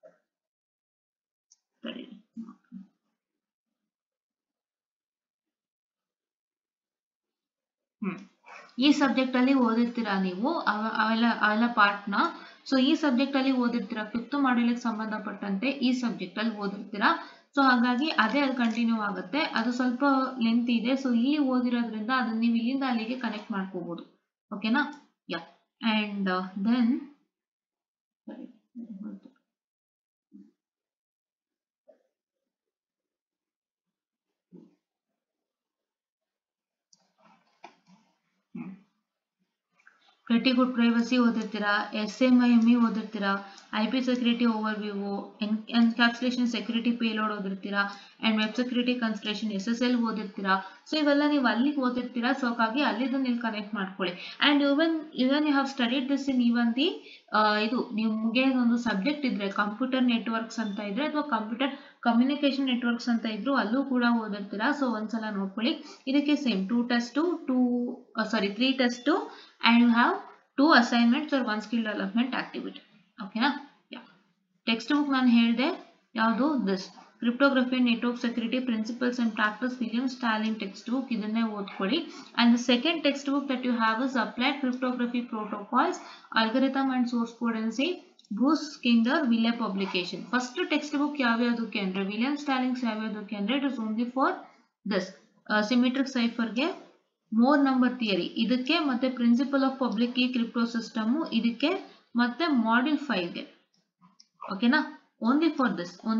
ಈ subject ಅಲ್ಲಿ ಓದಿರ್ತೀರಾ ನೀವು ಅವೆಲ್ಲ ಪಾರ್ಟ್ನ. ಸೊ ಈ ಸಬ್ಜೆಕ್ಟ್ ಅಲ್ಲಿ ಓದಿರ್ತೀರಾ, 5th ಮಾಡ್ಯೂಲ್ಗೆ ಸಂಬಂಧಪಟ್ಟಂತೆ ಈ ಸಬ್ಜೆಕ್ಟ್ ಅಲ್ಲಿ ಓದಿರ್ತೀರಾ. ಸೊ ಹಾಗಾಗಿ ಅದೇ ಅಲ್ಲಿ ಕಂಟಿನ್ಯೂ ಆಗುತ್ತೆ, ಅದು ಸ್ವಲ್ಪ ಲೆಂತ್ ಇದೆ. ಸೊ ಇಲ್ಲಿ ಓದಿರೋದ್ರಿಂದ ಅದನ್ನ ನೀವು ಇಲ್ಲಿಂದ ಅಲ್ಲಿಗೆ ಕನೆಕ್ಟ್ ಮಾಡ್ಕೋಬಹುದು. ಓಕೆನಾ. Yeah. And then pretty good privacy ಓದಿರ್ತೀರಾ, SMIME ಓದಿರ್ತೀರಾ, IP security overview, encapsulation security payload ಓದಿರ್ತೀರಾ, and web security construction SSL ಓದಿರ್ತೀರಾ. ಸೊ ಇವೆಲ್ಲ ನೀವು ಅಲ್ಲಿಗೆ ಓದಿರ್ತೀರಾ. ಸೊ ಹಾಗಾಗಿ ಅಲ್ಲಿದ್ದು ನೀವು ಕನೆಕ್ಟ್ ಮಾಡ್ಕೊಳ್ಳಿ. And even you have studied this in even the ಇದು ನಿಮಗೆ ಒಂದು ಸಬ್ಜೆಕ್ಟ್ ಇದ್ರೆ ಕಂಪ್ಯೂಟರ್ ನೆಟ್ವರ್ಕ್ಸ್ ಅಂತ ಇದ್ರೆ ಅಥವಾ ಕಂಪ್ಯೂಟರ್ ಕಮ್ಯುನಿಕೇಶನ್ ನೆಟ್ವರ್ಕ್ಸ್ ಅಂತ ಇದ್ರು ಅಲ್ಲೂ ಕೂಡ ಓದಿರ್ತೀರಾ. ಸೊ ಒಂದ್ಸಲ ನೋಡ್ಕೊಳ್ಳಿ. ಇದಕ್ಕೆ same 3 test and you have 2 assignments or 1 skill development activity. Okay na. Yeah. Textbook ನಾನು ಹೇಳಿದೆ ಯಾವುದು, this cryptography and network security principles and practice, William Stalin textbook, ಇದನ್ನೇ ಓದ್ಕೊಳ್ಳಿ. and the second textbook that you have is applied cryptography protocols, algorithm and source code and see Bruce Kinder Wille publication. first textbook ಯಾವ್ಯಾವುದಕ್ಕೆ ಅಂದ್ರೆ William ಸ್ಟಾಲಿನ್ಸ್ ಯಾವ್ಯಾವುದಕ್ಕೆ ಅಂದ್ರೆ it is only for this symmetric cipher ಗೆ, more number theory ಇದಕ್ಕೆ, ಮತ್ತೆ principle of public key crypto system ಇದಕ್ಕೆ, ಮತ್ತೆ module 5 ಗೆ. ಓಕೆನಾ. Only for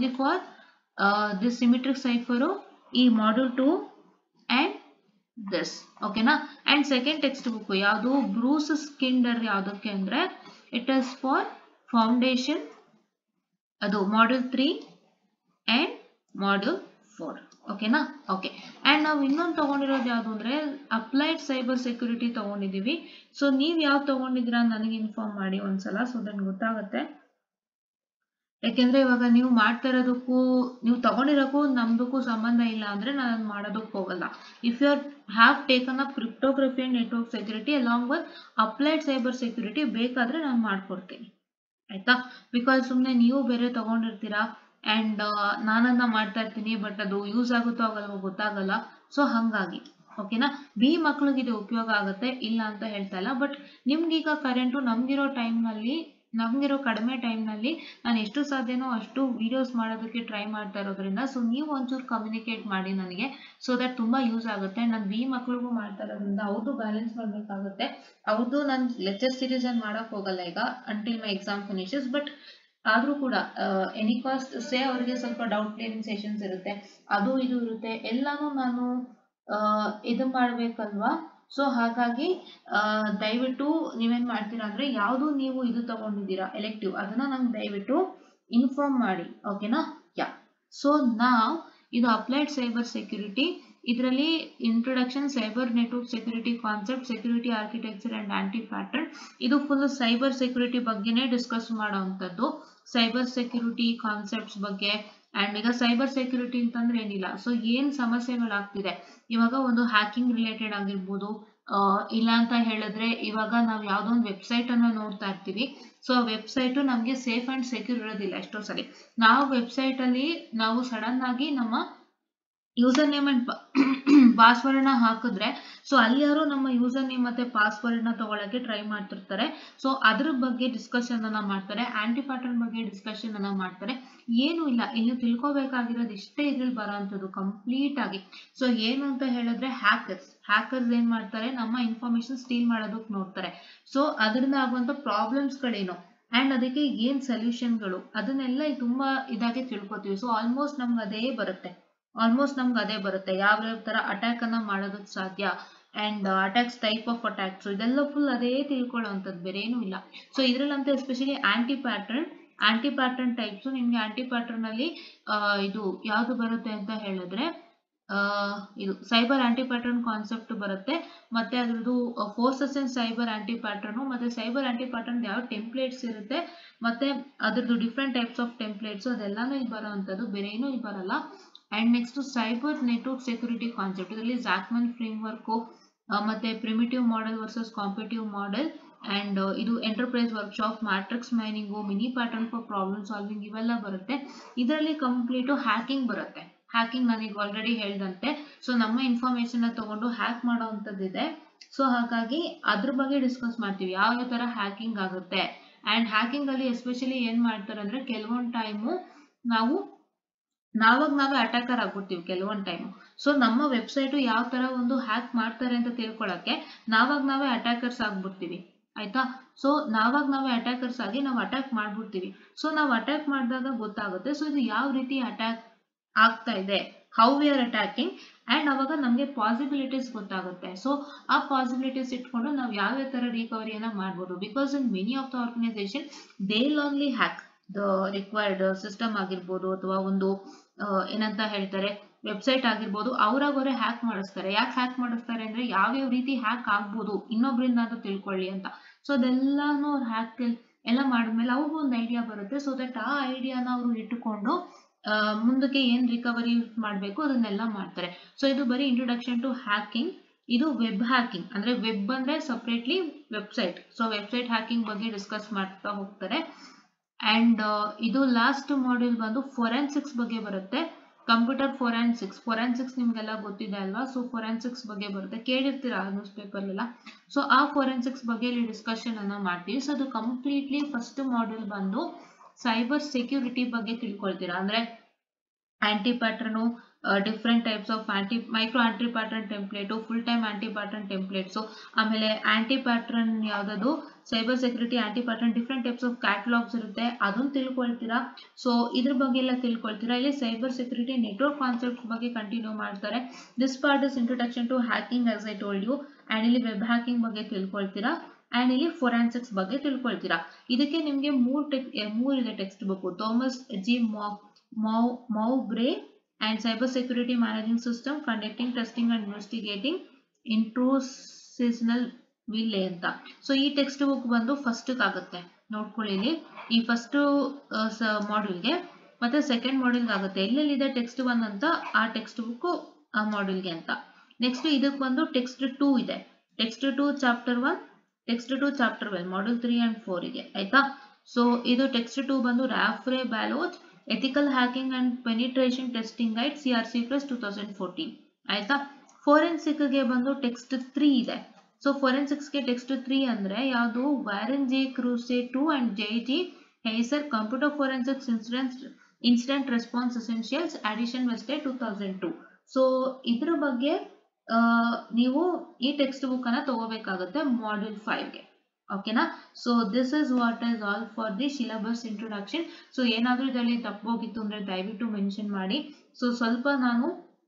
this symmetric cipher, ಈ ಮಾಡ್ಯೂಲ್ 2 ಅಂಡ್ ದಿಸ್. ಓಕೆನಾ. ಅಂಡ್ ಸೆಕೆಂಡ್ ಟೆಕ್ಸ್ಟ್ ಬುಕ್ ಯಾವುದು, ಬ್ರೂಸ್ ಸ್ಕಿಂಡರ್ ಯಾವ್ದಕ್ಕೆ ಅಂದ್ರೆ ಇಟ್ ಇಸ್ ಫಾರ್ ಫೌಂಡೇಶನ್, ಅದು ಮಾಡ್ಯೂಲ್ 3 ಅಂಡ್ ಮಾಡ್ಯೂಲ್ 4. ಓಕೆನಾ. ಓಕೆ. ಅಂಡ್ ನಾವು ಇನ್ನೊಂದು ತಗೊಂಡಿರೋದು ಯಾವುದು ಅಂದ್ರೆ ಅಪ್ಲೈಡ್ ಸೈಬರ್ ಸೆಕ್ಯೂರಿಟಿ ತಗೊಂಡಿದೀವಿ. ಸೊ ನೀವ್ ಯಾವ್ದು ತಗೊಂಡಿದ್ದೀರಾ ನನಗೆ ಇನ್ಫಾರ್ಮ್ ಮಾಡಿ ಒಂದ್ಸಲ, ಸೊ ದಟ್ ಗೊತ್ತಾಗುತ್ತೆ. ಯಾಕೆಂದ್ರೆ ಇವಾಗ ನೀವು ಮಾಡ್ತಾ ಇರೋದಕ್ಕೂ ನೀವು ತಗೊಂಡಿರೋಕ್ಕೂ ನಮ್ದಕ್ಕೂ ಸಂಬಂಧ ಇಲ್ಲ ಅಂದ್ರೆ ನಾನು ಮಾಡೋದಕ್ಕೆ ಹೋಗಲ್ಲ. If you have taken up cryptography and network security along with applied cyber security ಬೇಕಾದ್ರೆ ನಾನು ಮಾಡ್ಕೊಡ್ತೀನಿ. ಆಯ್ತಾ. ಬಿಕಾಸ್ ಸುಮ್ಮನೆ ನೀವು ಬೇರೆ ತಗೊಂಡಿರ್ತೀರಾ ಅಂಡ್ ನಾನನ್ನ ಮಾಡ್ತಾ ಇರ್ತೀನಿ, ಬಟ್ ಅದು ಯೂಸ್ ಆಗುತ್ತೋ ಆಗಲ್ವೋ ಗೊತ್ತಾಗಲ್ಲ. ಸೊ ಹಂಗಾಗಿ ಓಕೆನಾ. ಮಕ್ಳಿಗೆ ಇದು ಉಪಯೋಗ ಆಗುತ್ತೆ, ಇಲ್ಲ ಅಂತ ಹೇಳ್ತಾ ಇಲ್ಲ. ಬಟ್ ನಿಮ್ಗೀಗ ಕರೆಂಟು ನಮ್ಗಿರೋ ಕಡಿಮೆ ಟೈಮ್ನಲ್ಲಿ ನಾನು ಎಷ್ಟು ಸಾಧ್ಯನೋ ಅಷ್ಟು ವಿಡಿಯೋಸ್ ಮಾಡೋದಕ್ಕೆ ಟ್ರೈ ಮಾಡ್ತಾ ಇರೋದ್ರಿಂದ ಸೊ ನೀವು ಒಂಚೂರು ಕಮ್ಯುನಿಕೇಟ್ ಮಾಡಿ ನನಗೆ, ಸೊ ದಟ್ ತುಂಬಾ ಯೂಸ್ ಆಗುತ್ತೆ. ನಾನು ಮಕ್ಳಿಗೂ ಮಾಡ್ತಾ ಇರೋದ್ರಿಂದ ಅವ್ರದ್ದು ಬ್ಯಾಲೆನ್ಸ್ ಮಾಡಬೇಕಾಗುತ್ತೆ. ಅವ್ರದ್ದು ನಾನು ಲೆಕ್ಚರ್ ಸೀರೀಸ್ ಏನು ಮಾಡಕ್ ಹೋಗಲ್ಲ ಈಗ until my exam finishes. But ಆದ್ರೂ ಕೂಡ ಎನಿ ಕಾಸ್ಟ್ ಸೇ ಅವರಿಗೆ ಸ್ವಲ್ಪ ಡೌಟ್ ಕ್ಲಿಯರಿಂಗ್ ಸೆಷನ್ಸ್ ಇರುತ್ತೆ, ಅದು ಇದು ಇರುತ್ತೆ, ಎಲ್ಲಾನು ನಾನು ಇದು ಮಾಡ್ಬೇಕಲ್ವಾ. ಸೊ ಹಾಗಾಗಿ ದಯವಿಟ್ಟು ನೀವೇನ್ ಮಾಡ್ತೀರಾ ಅಂದ್ರೆ ಯಾವುದು ನೀವು ಇದು ತಗೊಂಡಿದ್ದೀರಾ ಎಲೆಕ್ಟಿವ್ ಅದನ್ನ ನಂಗೆ ದಯವಿಟ್ಟು ಇನ್ಫಾರ್ಮ್ ಮಾಡಿ. ಓಕೆನಾ. ಯಾ. ಸೊ ನಾವ್ ಇದು ಅಪ್ಲೈಡ್ ಸೈಬರ್ ಸೆಕ್ಯೂರಿಟಿ, ಇದರಲ್ಲಿ introduction cyber network security concept, security architecture and anti pattern. ಇದು ಫುಲ್ ಸೈಬರ್ ಸೆಕ್ಯೂರಿಟಿ ಬಗ್ಗೆನೇ ಡಿಸ್ಕಸ್ ಮಾಡೋವಂಥದ್ದು, ಸೈಬರ್ ಸೆಕ್ಯೂರಿಟಿ ಕಾನ್ಸೆಪ್ಟ್ಸ್ ಬಗ್ಗೆ. ಅಂಡ್ ಈಗ ಸೈಬರ್ ಸೆಕ್ಯೂರಿಟಿ ಅಂತಂದ್ರೆ ಏನಿಲ್ಲ, ಸೊ ಏನ್ ಸಮಸ್ಯೆಗಳಾಗ್ತಿದೆ ಇವಾಗ, ಒಂದು ಹ್ಯಾಕಿಂಗ್ ರಿಲೇಟೆಡ್ ಆಗಿರ್ಬೋದು, ಇಲ್ಲ ಅಂತ ಹೇಳಿದ್ರೆ ಇವಾಗ ನಾವು ಯಾವ್ದೋ ಒಂದು ವೆಬ್ಸೈಟ್ ಅನ್ನ ನೋಡ್ತಾ ಇರ್ತೀವಿ. ಸೊ ವೆಬ್ಸೈಟ್ ನಮ್ಗೆ ಸೇಫ್ ಅಂಡ್ ಸೆಕ್ಯೂರ್ ಇರೋದಿಲ್ಲ. ಎಷ್ಟೋ ಸರಿ ನಾವು ವೆಬ್ಸೈಟ್ ಅಲ್ಲಿ ನಾವು ಸಡನ್ ಆಗಿ ನಮ್ಮ ಯೂಸರ್ ನೇಮ್ ಅಂಡ್ ಪಾಸ್ವರ್ಡ್ ನ ಹಾಕಿದ್ರೆ ಸೊ ಅಲ್ಲಿ ಯಾರು ನಮ್ಮ ಯೂಸರ್ ನೇಮ್ ಮತ್ತೆ ಪಾಸ್ವರ್ಡ್ ನ ತಗೊಳಕ್ಕೆ ಟ್ರೈ ಮಾಡ್ತಿರ್ತಾರೆ. ಸೊ ಅದ್ರ ಬಗ್ಗೆ ಡಿಸ್ಕಷನ್ ಅನ್ನ ಮಾಡ್ತಾರೆ, ಆಂಟಿ ಪ್ಯಾಟರ್ನ್ ಬಗ್ಗೆ ಡಿಸ್ಕಷನ್ ಅನ್ನ ಮಾಡ್ತಾರೆ. ಏನು ಇಲ್ಲ, ಇಲ್ಲಿ ತಿಳ್ಕೊಬೇಕಾಗಿರೋದು ಇಷ್ಟೇ ಇದ್ರಲ್ಲಿ ಬರೋಂಥದ್ದು ಕಂಪ್ಲೀಟ್ ಆಗಿ. ಸೊ ಏನು ಅಂತ ಹೇಳಿದ್ರೆ ಹ್ಯಾಕರ್ಸ್ ಏನ್ ಮಾಡ್ತಾರೆ, ನಮ್ಮ ಇನ್ಫಾರ್ಮೇಶನ್ ಸ್ಟೀಲ್ ಮಾಡೋದಕ್ಕೆ ನೋಡ್ತಾರೆ. ಸೊ ಅದರಿಂದ ಆಗುವಂತ ಪ್ರಾಬ್ಲಮ್ಸ್ ಗಳೇನು ಅಂಡ್ ಅದಕ್ಕೆ ಏನ್ ಸೊಲ್ಯೂಷನ್ಗಳು ಅದನ್ನೆಲ್ಲ ತುಂಬಾ ಇದಾಗಿ ತಿಳ್ಕೊತೀವಿ. ಸೊ ಆಲ್ಮೋಸ್ಟ್ ನಮ್ಗೆ ಅದೇ ಬರುತ್ತೆ ಯಾವ ತರ ಅಟ್ಯಾಕ್ ಅನ್ನ ಮಾಡೋದಕ್ಕೆ ಸಾಧ್ಯ and attacks type of attacks ಇದೆಲ್ಲ ಫುಲ್ ಅದೇ ತಿಳ್ಕೊಳ್ಳೋವಂಥದ್ದು, ಬೇರೆ ಏನು ಇಲ್ಲ. ಸೊ ಇದ್ರಲ್ಲಂತೂ ಎಸ್ಪೆಷಲಿ ಆಂಟಿ ಪ್ಯಾಟರ್ನ್ ಟೈಪ್ಸ್. ನಿಮ್ಗೆ ಆಂಟಿ ಪ್ಯಾಟರ್ನ್ ಅಲ್ಲಿ ಇದು ಯಾವ್ದು ಬರುತ್ತೆ ಅಂತ ಹೇಳಿದ್ರೆ ಇದು ಸೈಬರ್ ಆಂಟಿ ಪ್ಯಾಟರ್ನ್ ಕಾನ್ಸೆಪ್ಟ್ ಬರುತ್ತೆ, ಮತ್ತೆ ಅದ್ರದ್ದು forces and cyber anti pattern, ಮತ್ತೆ ಸೈಬರ್ ಆಂಟಿ ಪ್ಯಾಟರ್ನ್ ಯಾವ ಟೆಂಪ್ಲೇಟ್ಸ್ ಇರುತ್ತೆ, ಮತ್ತೆ ಅದ್ರದ್ದು ಡಿಫ್ರೆಂಟ್ ಟೈಪ್ಸ್ ಆಫ್ ಟೆಂಪ್ಲೇಟ್ಸ್ ಅದೆಲ್ಲಾನು ಇಲ್ಲಿ ಬರೋವಂಥದ್ದು, ಬೇರೆ ಏನೂ ಇಲ್ಲಿ ಬರಲ್ಲ. And next cyber network security concept, ಇದರಲ್ಲಿ ಜಾಕ್ಮನ್ ಫ್ರೇಮ್ವರ್ಕ್, ಮತ್ತೆ primitive model versus competitive model, and ಇದು enterprise workshop, matrix mining, mini pattern for problem solving ಇವೆಲ್ಲ ಬರುತ್ತೆ. ಇದರಲ್ಲಿ ಕಂಪ್ಲೀಟು ಹ್ಯಾಕಿಂಗ್ ಬರುತ್ತೆ. ಹ್ಯಾಕಿಂಗ್ ನಾನೀಗ ಆಲ್ರೆಡಿ ಹೇಳ್ದಂತೆ, ಸೊ ನಮ್ಮ ಇನ್ಫಾರ್ಮೇಶನ್ ತಗೊಂಡು ಹ್ಯಾಕ್ ಮಾಡೋವಂಥದ್ದಿದೆ. ಸೊ ಹಾಗಾಗಿ ಅದ್ರ ಬಗ್ಗೆ ಡಿಸ್ಕಸ್ ಮಾಡ್ತೀವಿ, ಯಾವ ತರ ಹ್ಯಾಕಿಂಗ್ ಆಗುತ್ತೆ. ಅಂಡ್ ಹ್ಯಾಕಿಂಗ್ ಅಲ್ಲಿ ಎಸ್ಪೆಷಲಿ ಏನ್ ಮಾಡ್ತಾರೆ ಅಂದ್ರೆ ಕೆಲವೊಂದು ಟೈಮು ನಾವಾಗ ನಾವೇ ಅಟ್ಯಾಕರ್ ಆಗ್ಬಿಡ್ತೀವಿ ಕೆಲವೊಂದು ಟೈಮು. ಸೊ ನಮ್ಮ ವೆಬ್ಸೈಟು ಯಾವ ತರ ಒಂದು ಹ್ಯಾಕ್ ಮಾಡ್ತಾರೆ ಅಂತ ತಿಳ್ಕೊಳಕ್ಕೆ ನಾವಾಗ ನಾವೇ ಅಟ್ಯಾಕರ್ಸ್ ಆಗ್ಬಿಡ್ತೀವಿ, ಆಯ್ತಾ. ಸೊ ನಾವಾಗ ನಾವೇ ಅಟ್ಯಾಕರ್ಸ್ ಆಗಿ ನಾವು ಅಟ್ಯಾಕ್ ಮಾಡ್ಬಿಡ್ತೀವಿ. ಸೊ ನಾವು ಅಟ್ಯಾಕ್ ಮಾಡಿದಾಗ ಗೊತ್ತಾಗುತ್ತೆ ಸೊ ಇದು ಯಾವ ರೀತಿ ಅಟ್ಯಾಕ್ ಆಗ್ತಾ ಇದೆ, how we are attacking, and ಅವಾಗ ನಮಗೆ ಪಾಸಿಬಿಲಿಟೀಸ್ ಗೊತ್ತಾಗುತ್ತೆ. ಸೊ ಆ ಪಾಸಿಬಿಲಿಟೀಸ್ ಇಟ್ಕೊಂಡು ನಾವು ಯಾವ ತರ ರಿಕವರಿಯನ್ನ ಮಾಡ್ಬೋದು. Because in many of the organisation they only hack the required system ಆಗಿರ್ಬೋದು, ಅಥವಾ ಒಂದು ಏನಂತ ಹೇಳ್ತಾರೆ ವೆಬ್ಸೈಟ್ ಆಗಿರ್ಬೋದು, ಅವರೇ ಹ್ಯಾಕ್ ಮಾಡಿಸ್ತಾರೆ. ಯಾಕೆ ಹ್ಯಾಕ್ ಮಾಡಿಸ್ತಾರೆ ಅಂದ್ರೆ ಯಾವ್ಯಾವ ರೀತಿ ಹ್ಯಾಕ್ ಆಗ್ಬೋದು ಇನ್ನೊಬ್ರಿಂದ ಅಂತ ತಿಳ್ಕೊಳ್ಳಿ ಅಂತ. ಸೊ ಅದೆಲ್ಲಾನು ಅವ್ರು ಹ್ಯಾಕ್ ಎಲ್ಲ ಮಾಡಿದ್ಮೇಲೆ ಅವ್ರಿಗೂ ಒಂದು ಐಡಿಯಾ ಬರುತ್ತೆ. ಸೊ ದಟ್ ಆ ಐಡಿಯಾನ ಅವರು ಇಟ್ಟುಕೊಂಡು ಮುಂದಕ್ಕೆ ಏನ್ ರಿಕವರಿ ಮಾಡಬೇಕು ಅದನ್ನೆಲ್ಲ ಮಾಡ್ತಾರೆ. ಸೊ ಇದು ಬರೀ ಇಂಟ್ರೊಡಕ್ಷನ್ ಟು ಹ್ಯಾಕಿಂಗ್. ಇದು ವೆಬ್ ಹ್ಯಾಕಿಂಗ್ ಅಂದ್ರೆ ವೆಬ್ ಅಂದ್ರೆ separately website. So website hacking ಬಗ್ಗೆ ಡಿಸ್ಕಸ್ ಮಾಡ್ತಾ ಹೋಗ್ತಾರೆ. ಅಂಡ್ ಇದು ಲಾಸ್ಟ್ ಮಾಡ್ಯೂಲ್ ಬಂದು ಫೋರೆನ್ಸಿಕ್ಸ್ ಬಗ್ಗೆ ಬರುತ್ತೆ. ಕಂಪ್ಯೂಟರ್ ಫೋರೆನ್ಸಿಕ್ಸ್ ನಿಮ್ಗೆಲ್ಲ ಗೊತ್ತಿದೆ ಅಲ್ವಾ. ಸೊ ಫೋರೆನ್ಸಿಕ್ಸ್ ಬಗ್ಗೆ ಬರುತ್ತೆ, ಕೇಳಿರ್ತೀರಾ ನ್ಯೂಸ್ ಪೇಪರ್ ಎಲ್ಲ. ಸೊ ಆ ಫೋರೆನ್ಸಿಕ್ಸ್ ಬಗ್ಗೆ ಇಲ್ಲಿ ಡಿಸ್ಕಷನ್ ಅನ್ನ ಮಾಡ್ತೀವಿ. ಸೊ ಅದು ಕಂಪ್ಲೀಟ್ಲಿ ಫಸ್ಟ್ ಮಾಡ್ಯೂಲ್ ಬಂದು ಸೈಬರ್ ಸೆಕ್ಯೂರಿಟಿ ಬಗ್ಗೆ ತಿಳ್ಕೊಳ್ತೀರಾ. ಅಂದ್ರೆ anti pattern, different types of micro anti pattern template, full time anti pattern templates, ಆಮೇಲೆ ಆಂಟಿ ಪ್ಯಾಟರ್ನ್ ಯಾವ್ದು cyber security anti pattern different types of catalogues ಇರುತ್ತೆ, ಅದನ್ನ ತಿಳ್ಕೊಳ್ತೀರಾ. ಸೊ ಇದ್ರ ಬಗ್ಗೆ ಎಲ್ಲ ತಿಳ್ಕೊಳ್ತೀರಾ. ಇಲ್ಲಿ ಸೈಬರ್ ಸೆಕ್ಯೂರಿಟಿ ನೆಟ್ವರ್ಕ್ ಕಾನ್ಸೆಪ್ಟ್ ಬಗ್ಗೆ ಕಂಟಿನ್ಯೂ ಮಾಡ್ತಾರೆ. This part is introduction to hacking as I told you. And ಇಲ್ಲಿ ವೆಬ್ ಹ್ಯಾಕಿಂಗ್ ಬಗ್ಗೆ ತಿಳ್ಕೊಳ್ತೀರಾ. ಅಂಡ್ ಇಲ್ಲಿ ಫೋರೆನ್ಸಿಕ್ಸ್ ಬಗ್ಗೆ ತಿಳ್ಕೊಳ್ತೀರಾ. ಇದಕ್ಕೆ ನಿಮ್ಗೆ ಮೂರಿದೆ text book. Thomas G Mowbray and cyber security managing system, conducting testing and investigating intrusional Wiley ಅಂತ. ಸೊ ಈ ಟೆಕ್ಸ್ಟ್ ಬುಕ್ ಬಂದು ಫಸ್ಟ್ ಆಗುತ್ತೆ, ನೋಡ್ಕೊಳ್ಳಿ. ಈ ಫಸ್ಟ್ ಮಾಡ್ಯೂಲ್ಗೆ ಮತ್ತೆ ಸೆಕೆಂಡ್ ಮಾಡ್ಯೂಲ್ಗೆ ಆಗುತ್ತೆ. ಎಲ್ಲೆಲ್ಲಿದೆ ಟೆಕ್ಸ್ಟ್ 1 ಅಂತ ಆ ಟೆಕ್ಸ್ಟ್ ಬುಕ್ ಆ ಮಾಡ್ಯೂಲ್ಗೆ ಅಂತ. ನೆಕ್ಸ್ಟ್ ಇದಕ್ಕೆ ಬಂದು ಟೆಕ್ಸ್ಟ್ 2 ಇದೆ. Text 2 chapter 1, text 2 chapter 1, module 3 and 4 ಗೆ, ಆಯ್ತಾ. ಸೊ ಇದು ಟೆಕ್ಸ್ಟ್ 2 ಬಂದು Rafay Baloch ethical hacking and penetration testing guide CRC plus 2014, ಆಯ್ತಾ. ಫೋರೆನ್ಸಿಕ್ ಗೆ ಬಂದು ಟೆಕ್ಸ್ಟ್ 3 ಇದೆ. ಸೊ ಫೋರೆನ್ಸಿಕ್ಸ್ ಗೆ ಟೆಕ್ಸ್ಟ್ 3 ಅಂದ್ರೆ ಯಾವುದು, Warren G Kruse 2 and JG Heiser computer forensics incident response essentials Addison Wesley 2002. So ಇದ್ರ ಬಗ್ಗೆ ನೀವು ಈ ಟೆಕ್ಸ್ಟ್ ಬುಕ್ ಅನ್ನ ತಗೋಬೇಕಾಗುತ್ತೆ ಮಾಡ್ಯೂಲ್ 5 ಗೆ, ಓಕೆನಾ. So this is what is all for the syllabus introduction. So ಏನಾದ್ರೂ ಇದರಲ್ಲಿ ತಪ್ಪೋಗಿತ್ತು ಅಂದ್ರೆ ದಯವಿಟ್ಟು ಮೆನ್ಷನ್ ಮಾಡಿ. ಸೊ ಸ್ವಲ್ಪ ನಾನು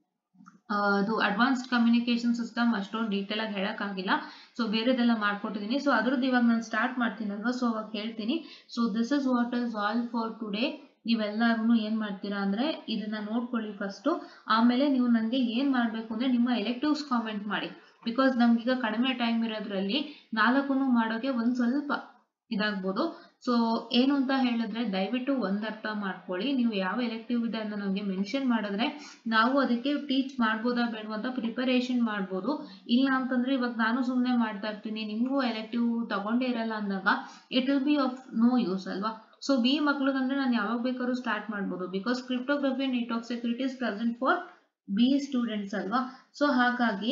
ಅದು ಅಡ್ವಾನ್ಸ್ಡ್ ಕಮ್ಯುನಿಕೇಶನ್ ಸಿಸ್ಟಮ್ ಅಷ್ಟೊಂದು ಡೀಟೇಲ್ ಆಗಿ ಹೇಳಕ್ಕಾಗಿಲ್ಲ. ಸೊ ಬೇರೆದೆಲ್ಲ ಮಾಡ್ಕೊಟ್ಟಿದ್ದೀನಿ. ಸೊ ಅದ್ರದ್ದು ಇವಾಗ ನಾನು ಸ್ಟಾರ್ಟ್ ಮಾಡ್ತೀನಲ್ವಾ, ಸೊ ಅವಾಗ ಹೇಳ್ತೀನಿ. So this is what is all for today. ನೀವೆಲ್ಲರೂ ಏನ್ ಮಾಡ್ತೀರಾ ಅಂದ್ರೆ ಇದನ್ನ ನೋಡ್ಕೊಳ್ಳಿ ಫಸ್ಟ್. ಆಮೇಲೆ ನೀವು ನನಗೆ ಏನ್ ಮಾಡ್ಬೇಕು ಅಂದ್ರೆ ನಿಮ್ಮ ಎಲೆಕ್ಟಿವ್ಸ್ ಕಾಮೆಂಟ್ ಮಾಡಿ. ಬಿಕಾಸ್ ನಮ್ಗೀಗ ಕಡಿಮೆ ಟೈಮ್ ಇರೋದ್ರಲ್ಲಿ 4 ಮಾಡೋಕೆ ಒಂದ್ ಸ್ವಲ್ಪ ಇದಾಗ್ಬೋದು. ಸೊ ಏನು ಅಂತ ಹೇಳಿದ್ರೆ ದಯವಿಟ್ಟು ಒಂದ್ ಅರ್ಥ ಮಾಡ್ಕೊಳ್ಳಿ. ನೀವು ಯಾವ ಎಲೆಕ್ಟಿವ್ ಇದೆ ಅಂತ ನಮಗೆ ಮೆನ್ಷನ್ ಮಾಡಿದ್ರೆ ನಾವು ಅದಕ್ಕೆ ಟೀಚ್ ಮಾಡ್ಬೋದಾ ಬೇಡವಾ ಅಂತ ಪ್ರಿಪರೇಷನ್ ಮಾಡ್ಬೋದು. ಇಲ್ಲ ಅಂತಂದ್ರೆ ಇವಾಗ ನಾನು ಸುಮ್ಮನೆ ಮಾಡ್ತಾ ಇರ್ತೀನಿ, ನಿಮ್ಗೂ ಎಲೆಕ್ಟಿವ್ ತಗೊಂಡೇ ಇರಲ್ಲ ಅಂದಾಗ it will be of no use ಅಲ್ವಾ. ಸೊ ಬಿ ಮಕ್ಳಿಗಂದ್ರೆ ನಾನು ಯಾವಾಗ ಬೇಕಾದ್ರೂ ಸ್ಟಾರ್ಟ್ ಮಾಡ್ಬೋದು. Because cryptography network security is present for B students ಅಲ್ವಾ. ಸೊ ಹಾಗಾಗಿ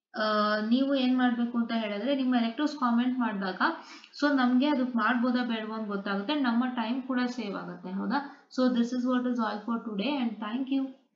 ನೀವು ಏನ್ ಮಾಡ್ಬೇಕು ಅಂತ ಹೇಳಿದ್ರೆ ನಿಮ್ಮ ಎಲೆಕ್ಟಿವ್ಸ್ ಕಾಮೆಂಟ್ ಮಾಡಿದಾಗ ಸೊ ನಮ್ಗೆ ಅದಕ್ಕೆ ಮಾಡ್ಬೋದಾ ಬೇಡವಾ ಅಂತ ಗೊತ್ತಾಗುತ್ತೆ, ನಮ್ಮ ಟೈಮ್ ಕೂಡ ಸೇವ್ ಆಗುತ್ತೆ, ಹೌದಾ. So this is what is all for today and thank you.